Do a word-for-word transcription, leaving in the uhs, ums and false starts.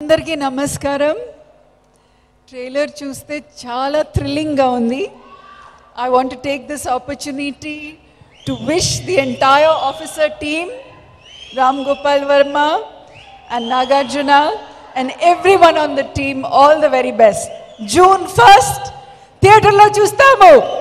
Andarki namaskaram. Trailer చూస్తే చాలా thrilling గా ఉంది. I want to take this opportunity to wish the entire officer team, Ram Gopal Varma and Nagarjuna and everyone on the team all the very best. June first, theatre lo chustamu.